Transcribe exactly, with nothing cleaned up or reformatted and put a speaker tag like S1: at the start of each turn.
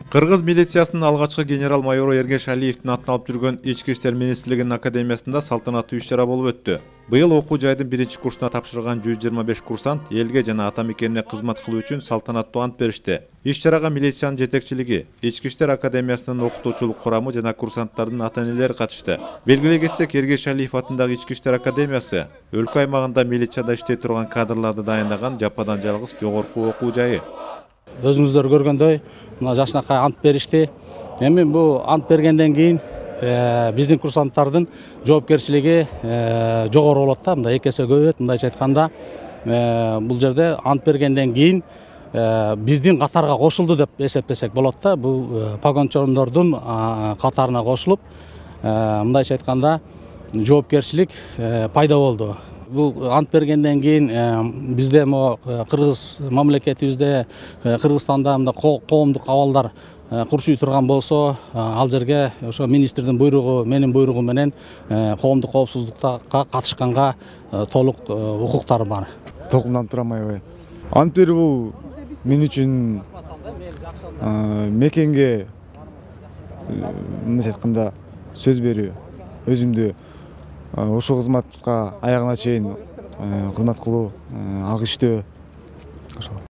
S1: Кыргыз милициясынын алгачкы генерал-майору Эргеш Алиевдин атын алып жүргөн Ички иштер министрлигинин академиясында салтанаттуу иш-чара болуп өттү. Быйыл окуу жайдын биринчи курсуна тапшырган жүз жыйырма беш курсант элге жана ата мекенине кызмат кылуу үчүн салтанаттуу ант беришти. Иш-чарага милициянын жетекчилиги, Ички иштер академиясынын окутуучулук курамы жана курсанттардын ата-энелери катышты. Белгилей кетсек, Эргеш Алиев атындагы Ички иштер академиясы өлкө аймагында милицияда иштей турган кадрларды дайындаган жападан жалгыз жогорку окуу жайы.
S2: Өзүңүздөр көргөндөй, мына жашынакай ант беришти. Эми бул ант бергенден кийин биздин курсанттардын жоопкерчилиги жогору болот да, мындай эки эсе көбөйөт. Мындайча айтканда, бул жерде ант бергенден кийин биздин катарга кошулду деп эсептесек болот да. Бул погончондордун катарына кошулуп, мындайча айтканда, жоопкерчилик пайда болду. Бул ант бергенден кийин бизде мо кыргыз мамлекетибизде, Кыргызстанда мында коомдук абалдар курчуй турган болсо, ал жерге ошо министрдин буйругу, менин буйругум менен коомдук коопсуздукка катышканга толук укуктар бар.
S3: Толкунданып турам аябай. Ант берүү бул мен үчүн мекенге мындайча айтканда сөз берүү, өзүмдү ошо кызматка аягына чейин кызмат кылуу, ак иштөө.